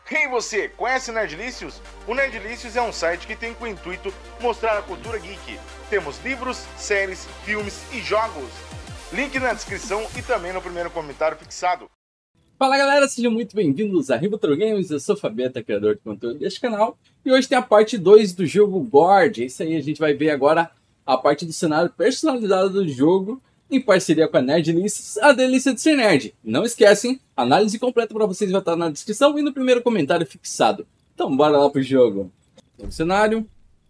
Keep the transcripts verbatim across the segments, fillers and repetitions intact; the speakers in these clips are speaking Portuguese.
Hey você, conhece Nerdlicious? O Nerdlicious é um site que tem como intuito mostrar a cultura geek. Temos livros, séries, filmes e jogos. Link na descrição e também no primeiro comentário fixado. Fala galera, sejam muito bem-vindos a Rivotril Games, eu sou o Fabeta, criador de conteúdo deste canal. E hoje tem a parte dois do jogo Gord. É isso aí, a gente vai ver agora a parte do cenário personalizado do jogo, em parceria com a Nerdlicious, a delícia de ser nerd. Não esquecem, análise completa para vocês vai estar na descrição e no primeiro comentário fixado. Então bora lá pro jogo. No cenário.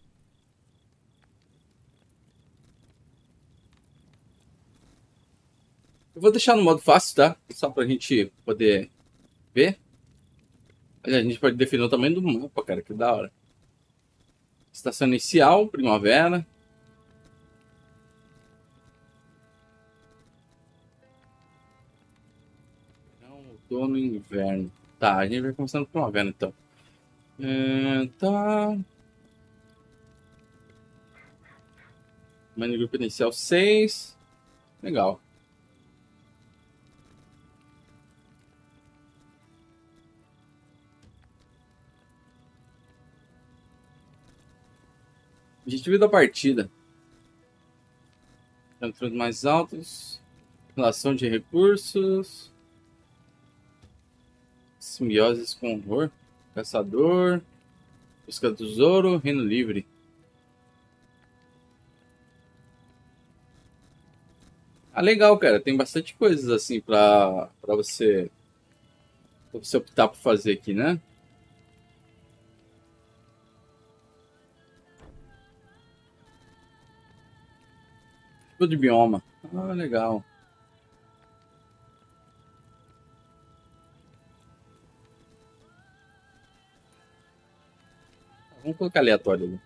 Eu vou deixar no modo fácil, tá? Só pra gente poder ver. Olha, a gente pode definir o tamanho do mapa, cara, que da hora. Estação inicial, primavera. Outono e inverno. Tá, a gente vai começando com primavera então. É, tá. Tamanho do grupo inicial seis. Legal. Objetivo da partida. Controles mais altos. Relação de recursos. Simbioses com horror. Caçador. Busca do tesouro. Reino livre. Ah, legal, cara. Tem bastante coisas assim pra, pra você pra você optar por fazer aqui, né? Tipo de bioma. Ah, legal. Vamos colocar aleatório ali.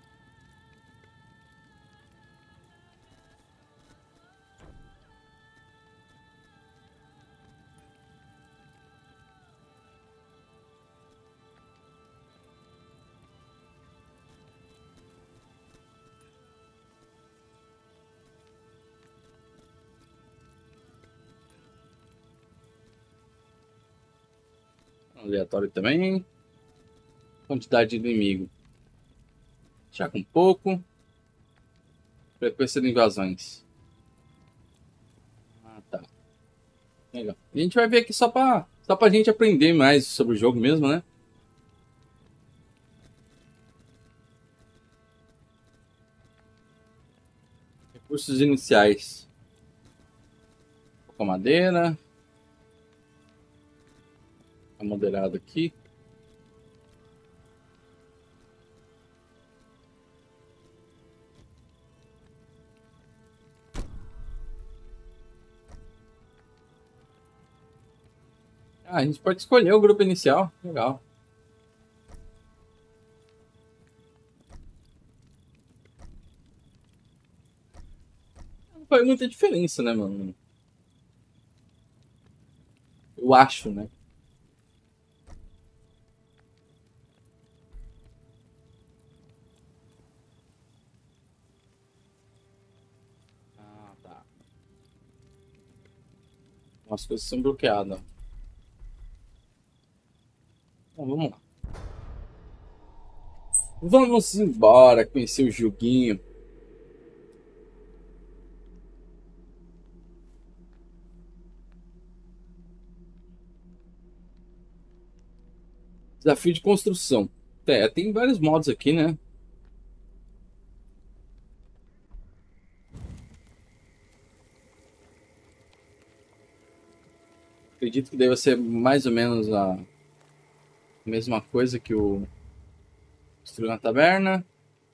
Aleatório também. Quantidade de inimigo. Já com pouco. Frequência de invasões. Ah, tá. Legal. A gente vai ver aqui só pra, só pra gente aprender mais sobre o jogo mesmo, né? Recursos iniciais. Com madeira. Tá moderado aqui. Ah, a gente pode escolher o grupo inicial. Legal. Não faz muita diferença, né, mano? Eu acho, né? Ah, tá. As coisas são bloqueadas. Bom, vamos lá. Vamos embora conhecer o joguinho. Desafio de construção. É, tem vários modos aqui, né? Acredito que deve ser mais ou menos a mesma coisa que o Destruir na Taberna.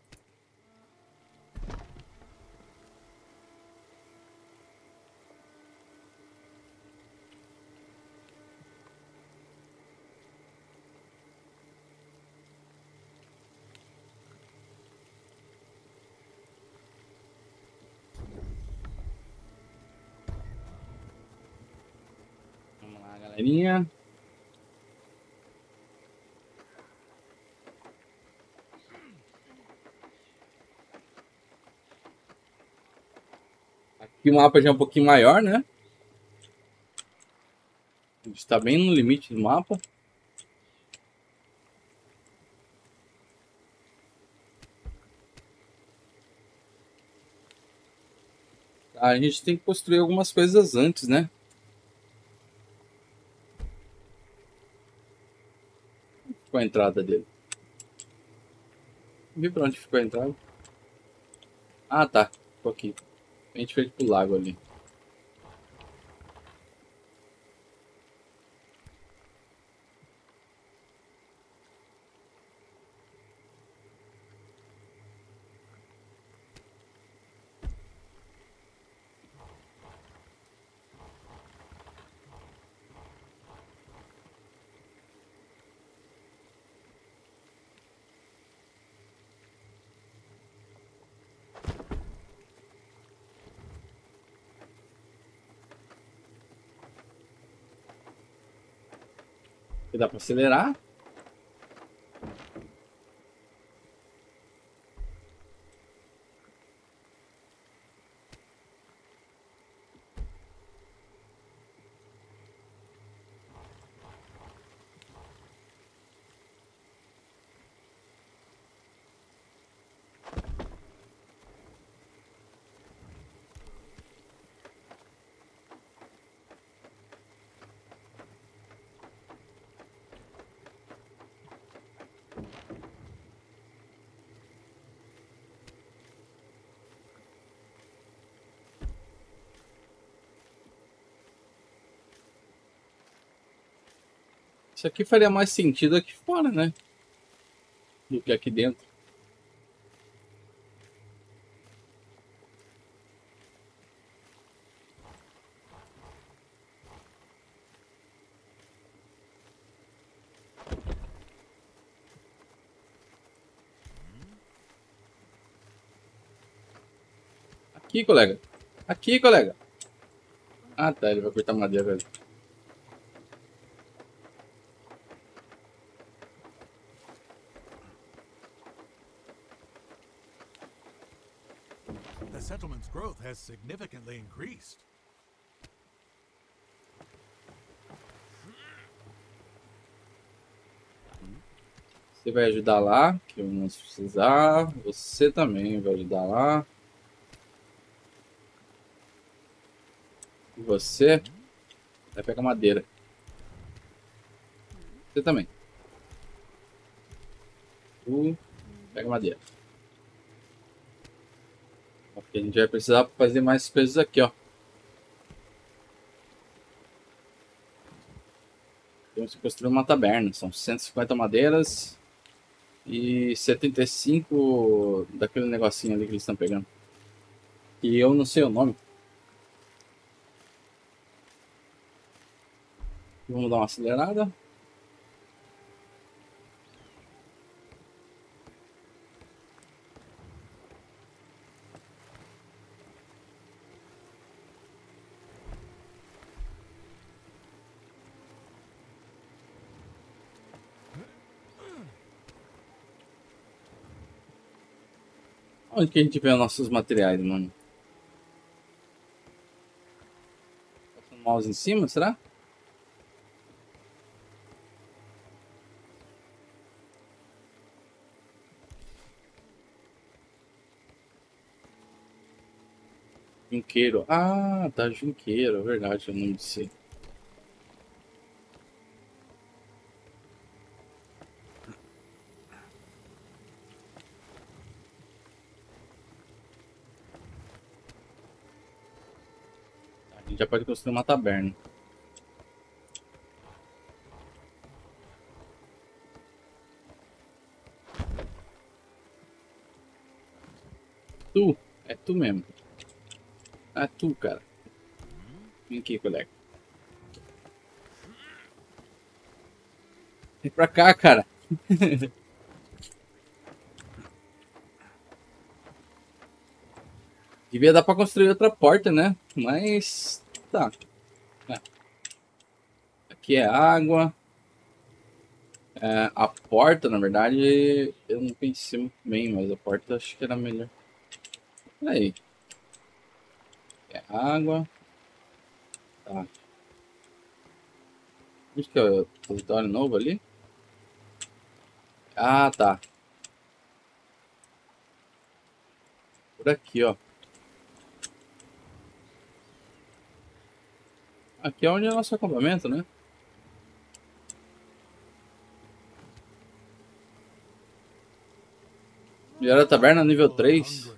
Vamos lá, galerinha. Aqui o mapa já é um pouquinho maior, né? A gente está bem no limite do mapa. A gente tem que construir algumas coisas antes, né? Ficou a entrada dele. Não vi pra onde ficou a entrada. Ah, tá. Ficou aqui. A gente fez pro lago ali. E dá pra acelerar. Isso aqui faria mais sentido aqui fora, né? Do que aqui dentro. Aqui, colega. Aqui, colega. Ah, tá. Ele vai cortar madeira ali. The settlement's growth has significantly increased. Você vai ajudar lá, que eu não precisar. Você também vai ajudar lá. E você vai pegar madeira. Você também. Tu pega madeira. Porque a gente vai precisar fazer mais coisas aqui, ó. Temos que construir uma taberna. São cento e cinquenta madeiras e setenta e cinco daquele negocinho ali que eles estão pegando. E eu não sei o nome. Vamos dar uma acelerada. Onde que a gente vê os nossos materiais, mano? Passando o mouse em cima, será? Junqueiro. Ah, tá, Junqueiro, é verdade, eu não sei. A gente já pode construir uma taberna. Tu, é tu mesmo. É tu, cara. Vem aqui, colega. Vem pra cá, cara. Devia dar pra construir outra porta, né? Mas... tá. É. Aqui é água. É, a porta, na verdade, eu não pensei muito bem, mas a porta acho que era melhor. Aí. É água. Tá. Onde que é o território novo ali? Ah, tá. Por aqui, ó. Aqui é onde é o nosso acampamento, né? E era a taberna nível três.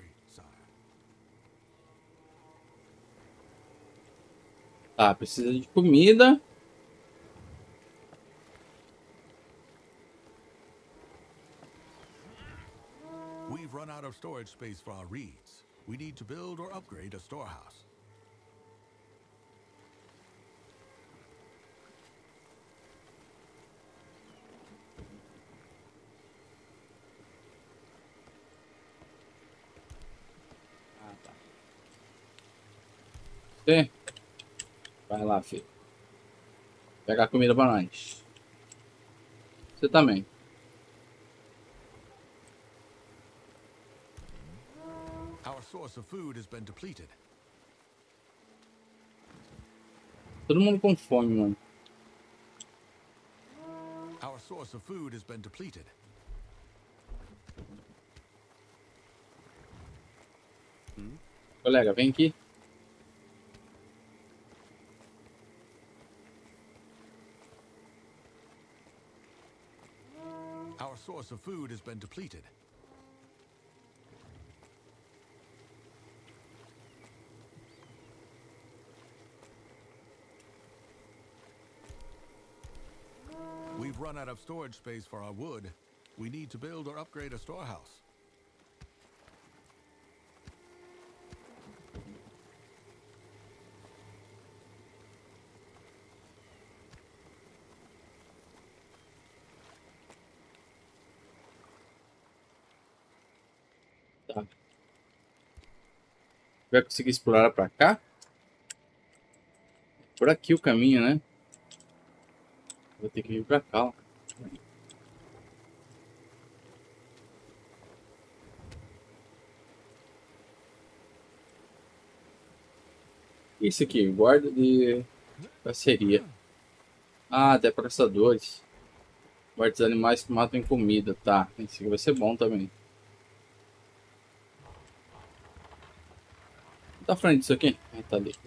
Tá, precisa de comida. We've run out of storage space for our reeds. We need to build or upgrade a storehouse. Ah, tá. Você? Vai lá, filho. Pegar comida pra nós. Você também. Our source of food has been depleted. Todo mundo com fome, mano. Our source of food has been depleted. Colega, vem aqui. Our source of food has been depleted. We've run out of storage space for our wood. We need to build or upgrade a storehouse. Tá. Vai conseguir explorar pra cá? Por aqui o caminho, né? Vou ter que vir pra cá, ó. Isso aqui, guarda de parceria. Ah, até para caçadores. Guarda os animais que matam em comida. Tá, esse aqui vai ser bom também. Tá frente disso aqui? Ah, tá ali.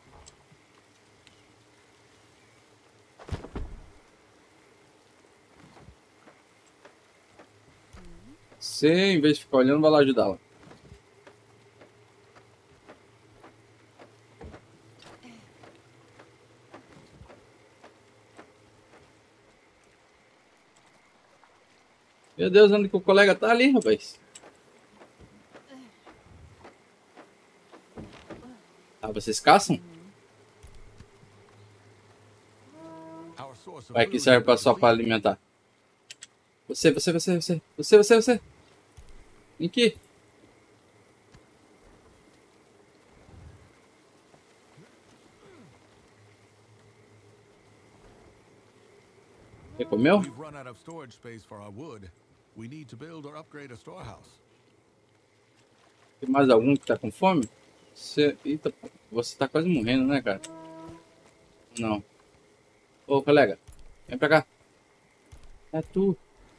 Você, em vez de ficar olhando, vai lá ajudá-la. Meu Deus, onde que o colega tá ali, rapaz? Ah, vocês caçam? Vai que serve pra só para alimentar. Você, você, você, você, você, você, você. Vem aqui. Você comeu? We've run out of storage space for our wood. We need to build or upgrade a storehouse. Tem mais algum que tá com fome? Você, eita, você tá quase morrendo, né, cara? Não. Ô, colega, vem pra cá. É tu.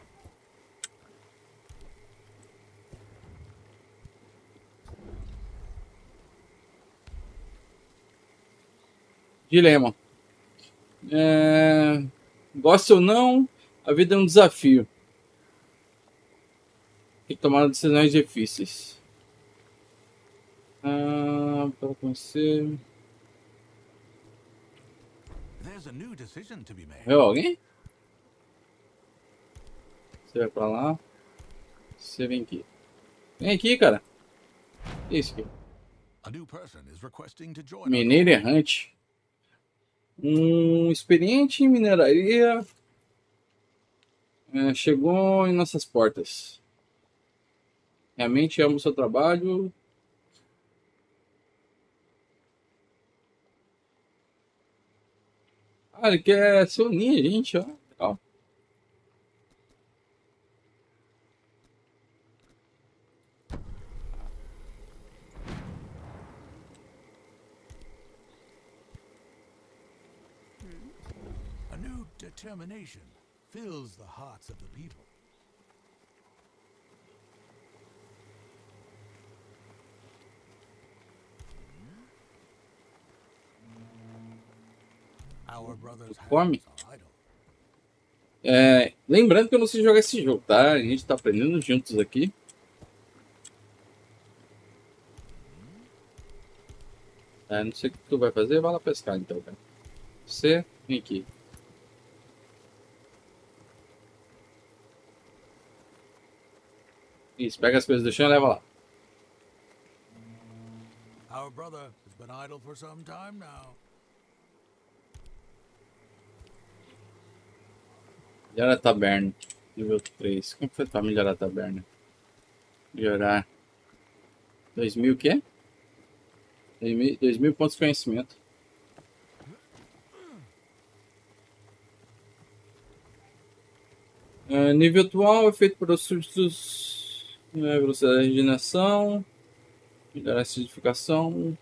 Dilema. É... Goste ou não, a vida é um desafio. Tem que tomar decisões difíceis. Ah, para conhecer. There's a new decision to be made. Viu alguém? Você vai pra lá. Você vem aqui. Vem aqui, cara. Isso aqui. A new person is requesting to join. Mineiro errante. Um experiente em mineraria é, chegou em nossas portas. Realmente amo o seu trabalho. Ah, ele quer se unir, gente, ó. Legal. A new determination fills the hearts of the people. brother's Come. hands are idle. É, lembrando que eu não sei jogar esse jogo, tá? A gente tá aprendendo juntos aqui. É, não sei o que tu vai fazer, vai lá pescar então, cara. Você, vem aqui. Isso, pega as coisas do chão e leva lá. Our brother has been idle for some time now. Melhorar a taberna. Nível três. Como foi pra melhorar a taberna? Melhorar. dois mil o quê? dois mil pontos de conhecimento. Uh, nível atual, efeito para os surtos. Uh, velocidade de regeneração. Melhorar a acidificação.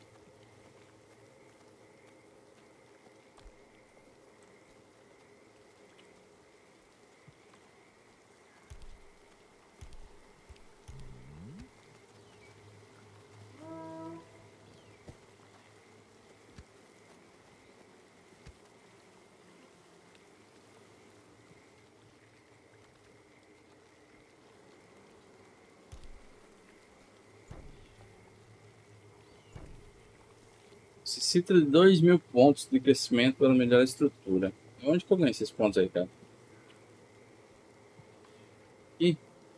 Necessita de dois mil pontos de crescimento para melhorar a estrutura. Onde que eu ganhei esses pontos aí, cara? Aqui.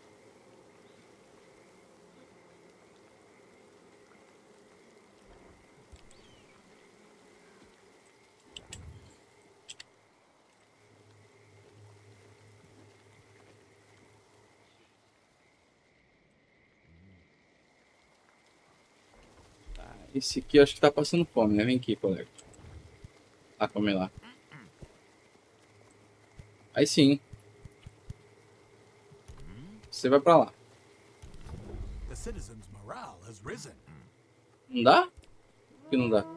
Esse aqui eu acho que tá passando fome, né? Vem aqui, colega. Lá, comer lá. Aí sim. Você vai pra lá. The citizens' morale has risen. Não dá? Por que não dá?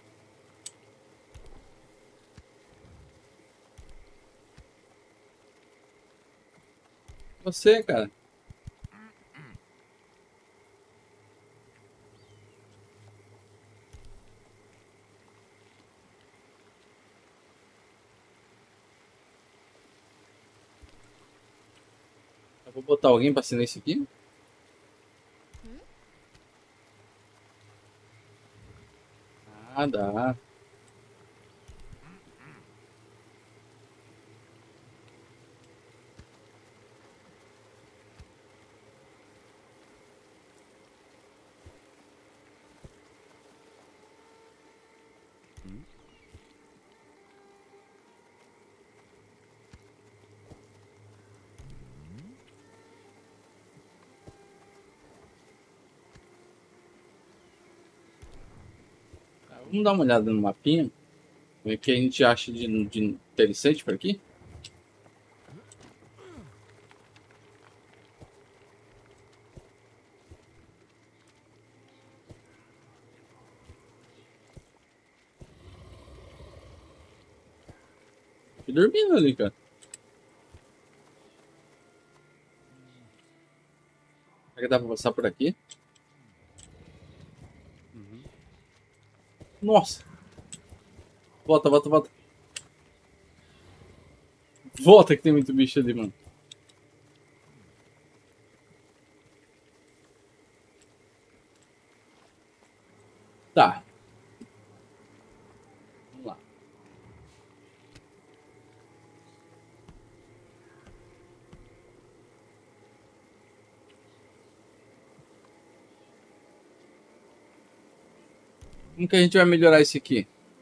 Você, cara. Eu vou botar alguém pra assinar isso aqui. Ah, dá. Vamos dar uma olhada no mapinha. O que a gente acha de, de interessante por aqui. Tô dormindo ali, cara. Será que dá pra passar por aqui? Nossa! Volta, volta, volta. Volta que tem muito bicho ali, mano. Tá. Vamos lá. Como que a gente vai melhorar isso aqui?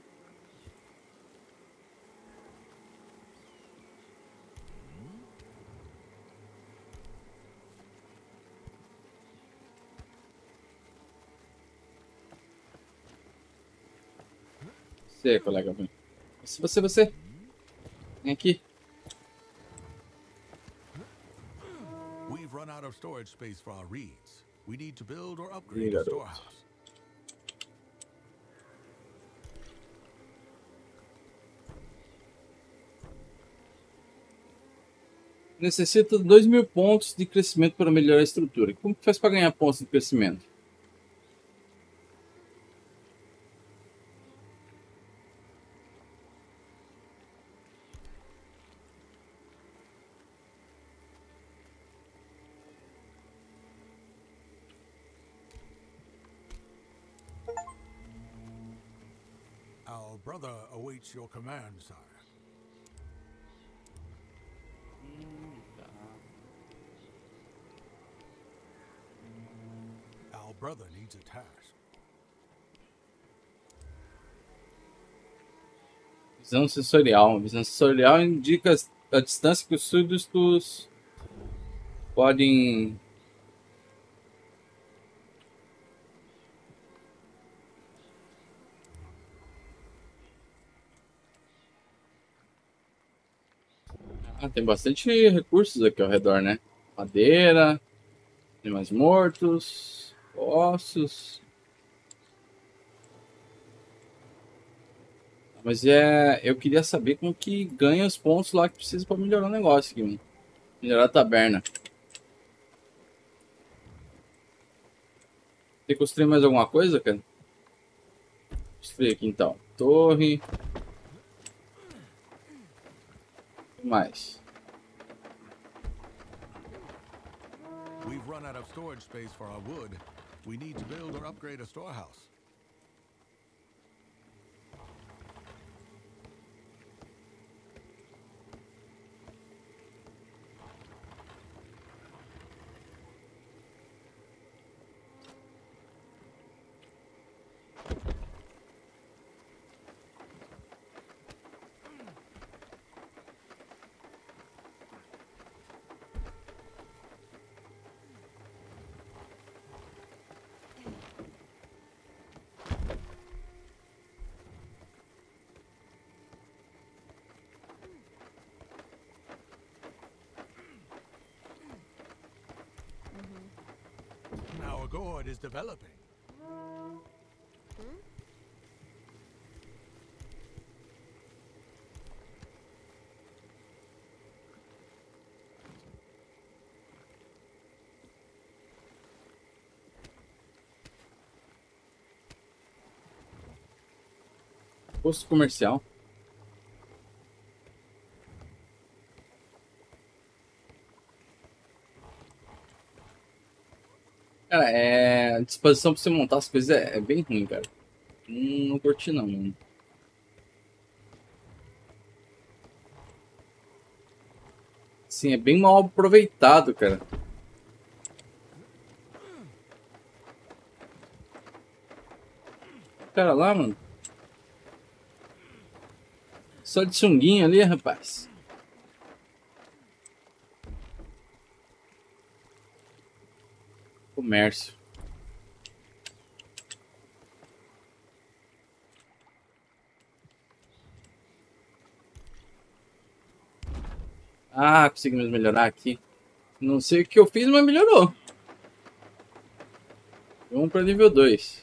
Você, colega, vem. Você, você, você. Vem aqui. We've run out of storage space for our reeds. We need to build or upgrade Ih, a garoto. storehouse. Necessito dois mil pontos de crescimento para melhorar a estrutura. Como que faz para ganhar pontos de crescimento? Our brother awaits your command, sire. Our brother needs a task. Visão sensorial. Visão sensorial indica a distância que os súditos podem... Ah, tem bastante recursos aqui ao redor, né? Madeira, animais mortos, ossos. Mas é, eu queria saber como que ganha os pontos lá que precisa para melhorar o negócio aqui, mano. Melhorar a taberna. Tem que construir mais alguma coisa, cara? Construir aqui então. Torre. O que mais? We've run out of storage space for our wood. We need to build or upgrade a storehouse. Our gourd is developing. Posto comercial. Cara, é... a disposição pra você montar as coisas é, é bem ruim, cara. Hum, não curti não, mano. Sim, é bem mal aproveitado, cara. O cara lá, mano. Só de sunguinha ali, rapaz. Comércio. Ah, conseguimos melhorar aqui. Não sei o que eu fiz, mas melhorou. Vamos para nível dois.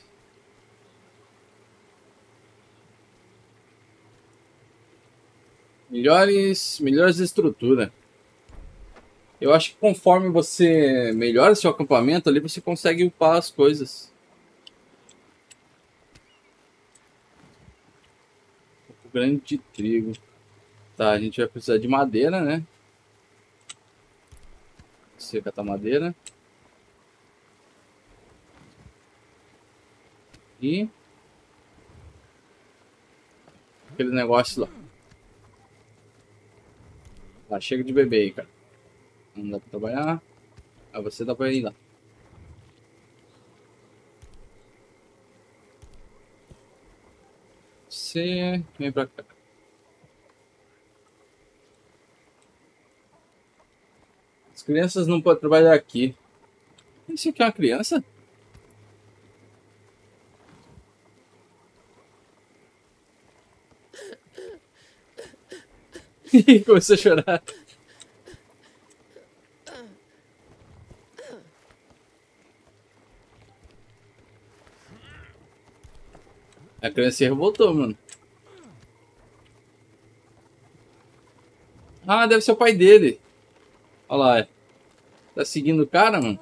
Melhores, melhores estrutura. Eu acho que conforme você melhora seu acampamento ali, você consegue upar as coisas. Um grande de trigo. Tá, a gente vai precisar de madeira, né? Você catar madeira. E... aquele negócio lá. Tá, chega de beber aí, cara. Não dá pra trabalhar. Aí você dá pra ir lá. Você vem pra cá. As crianças não podem trabalhar aqui. Isso aqui é uma criança? Começou a chorar. A criança se revoltou, mano. Ah, deve ser o pai dele. Olha lá. Tá seguindo o cara, mano?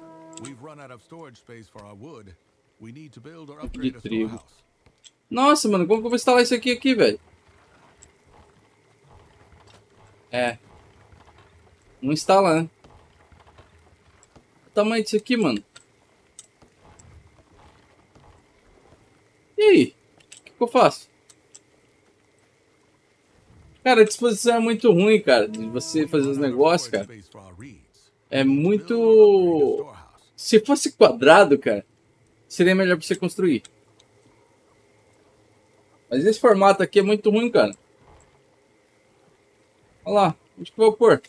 De trigo. Nossa, mano, como que eu vou instalar isso aqui, aqui, velho? É. Não instala, né? O tamanho disso aqui, mano. E aí? O que, que eu faço? Cara, a disposição é muito ruim, cara, de você fazer os negócios, cara. É muito... Se fosse quadrado, cara, seria melhor pra você construir. Mas esse formato aqui é muito ruim, cara. Olha lá, onde que eu vou pôr?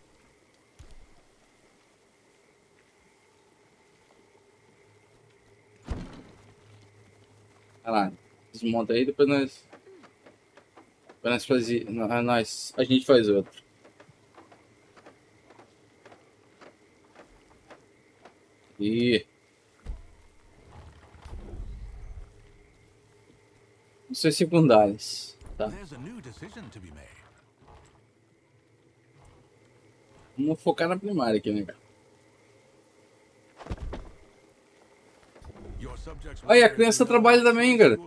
Olha lá, desmonta aí, depois nós... Depois nós fazer... nós... A gente faz outro. E... Missões secundárias. Tá. Vamos focar na primária aqui, né, cara? Olha, a criança trabalha também, cara.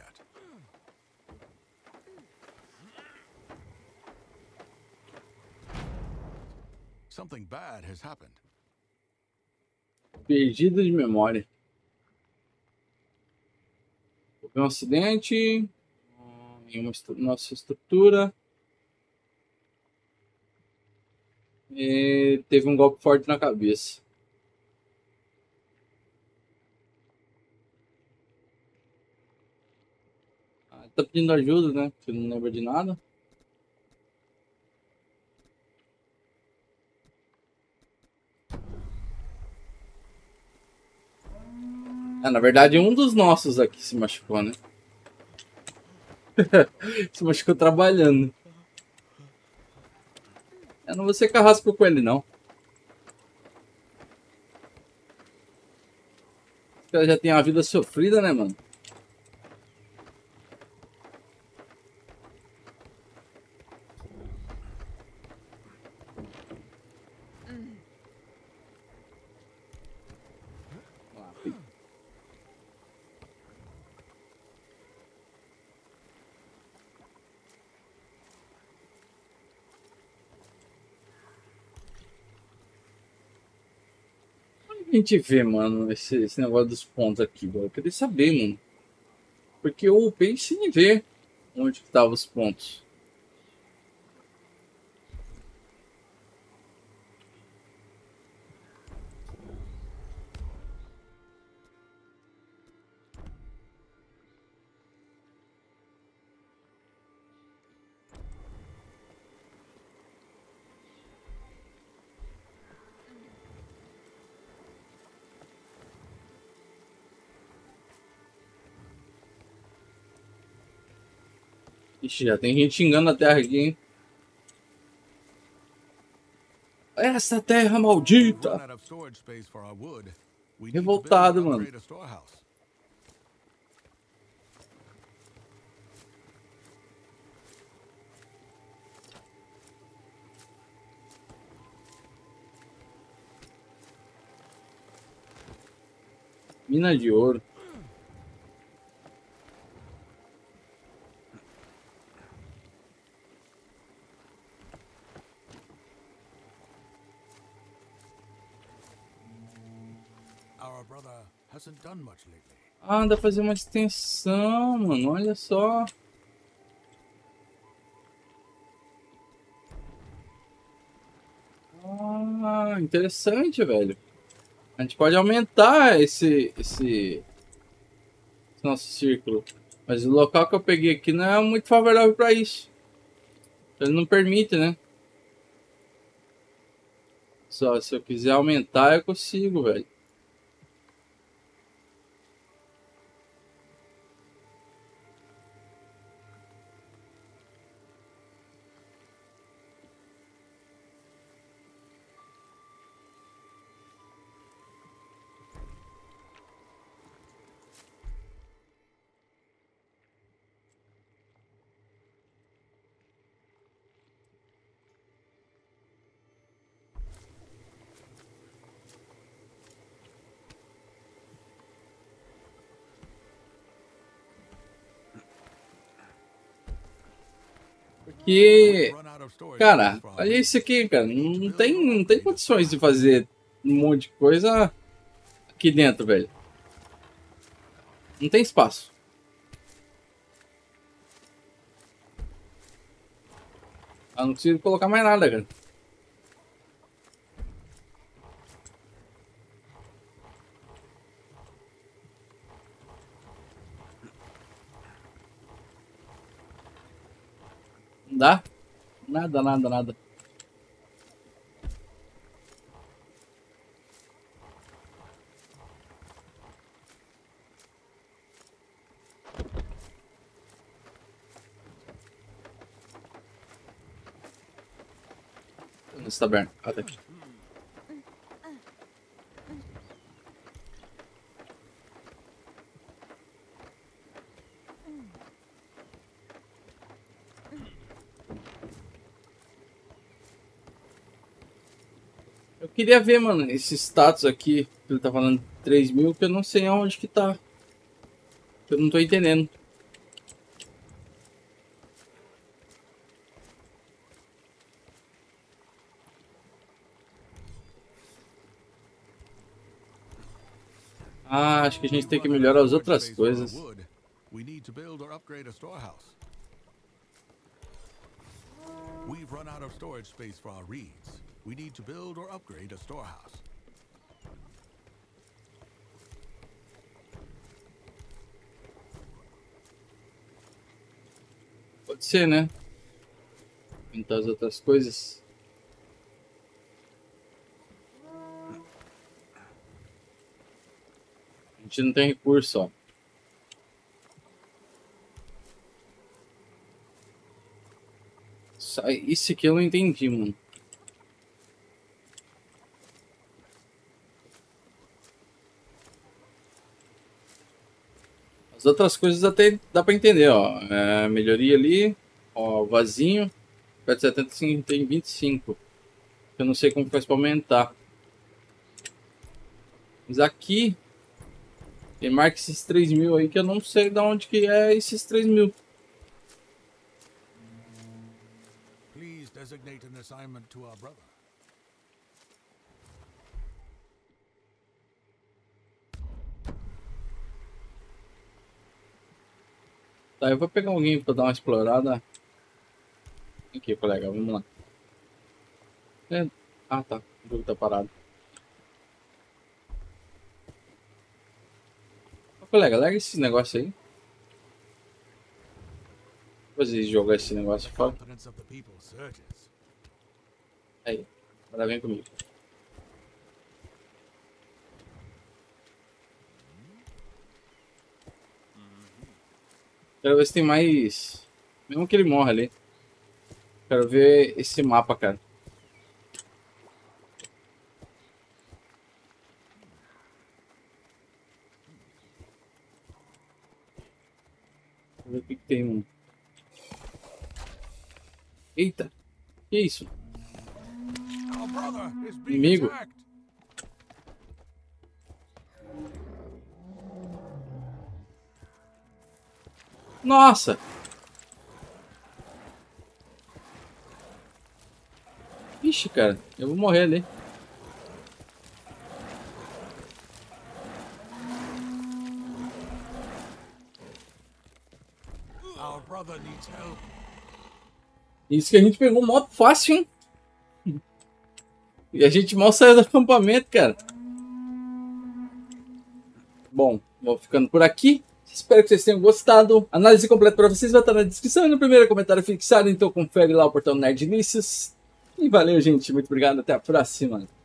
Something bad has happened. Perdido de memória. Houve um acidente em uma estru nossa estrutura. E teve um golpe forte na cabeça. Ah, tá pedindo ajuda, né? Porque não lembra de nada. Ah, na verdade, um dos nossos aqui se machucou, né? Se machucou trabalhando. Eu não vou ser carrasco com ele, não. O cara já tem uma vida sofrida, né, mano? A gente vê, mano, esse, esse negócio dos pontos aqui, eu queria saber, mano. Porque eu upei sem ver onde que estavam os pontos. Ixi, já tem gente xingando a terra aqui, hein? Essa terra maldita! Revoltado, mano. Mina de ouro. Ah, dá pra fazer uma extensão, mano. Olha só. Ah, interessante, velho. A gente pode aumentar esse, esse, esse nosso círculo. Mas o local que eu peguei aqui não é muito favorável para isso. Ele não permite, né? Só se eu quiser aumentar, eu consigo, velho. Que, cara, olha isso aqui, cara. Não tem, não tem condições de fazer um monte de coisa aqui dentro, velho. Não tem espaço. Eu não consigo colocar mais nada, cara. Não dá? Nada, nada, nada. Está aberto. Ah, tá aqui. Eu queria ver, mano, esse status aqui, que ele tá falando três mil, que eu não sei aonde que tá. Eu não tô entendendo. Ah, acho que a gente tem que melhorar as outras coisas. We need to build or upgrade a storehouse. We've run out of storage space for our reeds. We need to build or upgrade a storehouse. Pode ser, né? Aumentar as outras coisas. A gente não tem recurso, ó. Isso aqui eu não entendi, mano. As outras coisas até dá pra entender, ó. É, melhoria ali, ó, vazinho. Perto de setenta e cinco tem vinte e cinco. Eu não sei como faz pra aumentar. Mas aqui tem marca esses três mil aí que eu não sei de onde que é esses três mil. Please designate an assignment to our brother. Tá, eu vou pegar alguém pra dar uma explorada. Aqui, colega, vamos lá. É... Ah, tá. O jogo tá parado. Ô, colega, larga esse negócio aí. Vou fazer jogar esse negócio fora. Aí, agora vem comigo. Quero ver se tem mais... Mesmo que ele morra ali. Quero ver esse mapa, cara. Vou ver o que, que tem, mano. Eita. Que isso? Inimigo. Nossa! Ixi, cara, eu vou morrer ali. Isso que a gente pegou um modo fácil, hein? E a gente mal saiu do acampamento, cara. Bom, vou ficando por aqui. Espero que vocês tenham gostado. A análise completa para vocês vai estar na descrição e no primeiro comentário fixado. Então confere lá o portal Nerdlicious. E valeu, gente. Muito obrigado. Até a próxima.